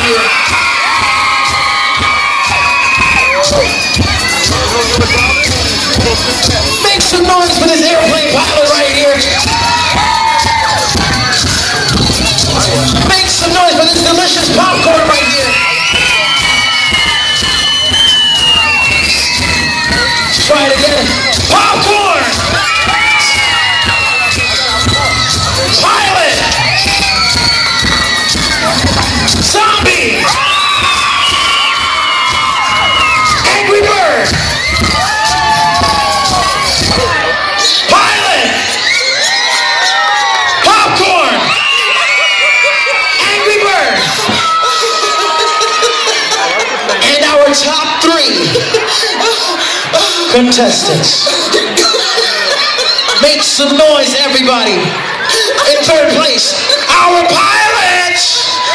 here. Make some noise for this airplane pilot right here. Make some noise for this delicious popcorn right here. Try it again. Popcorn! Pilot! Zombie! Angry Bird! Pilot! Popcorn! Angry Bird! And our top 3 contestants. Make some noise, everybody. In third place, our pilot,